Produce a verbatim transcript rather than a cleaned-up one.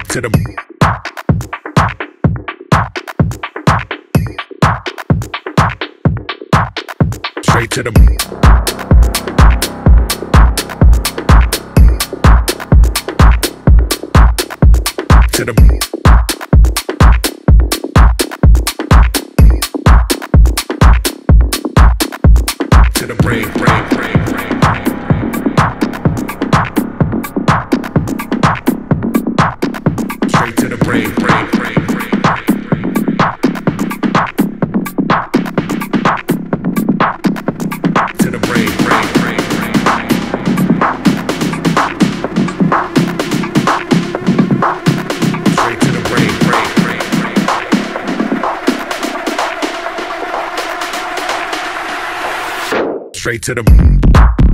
to the straight to the to the to the brain, brain, brain, brain. Straight to the brain, brain, brain, brain. To the brain, brain, brain, brain. Straight to the brain, brain, brain, brain. Straight to the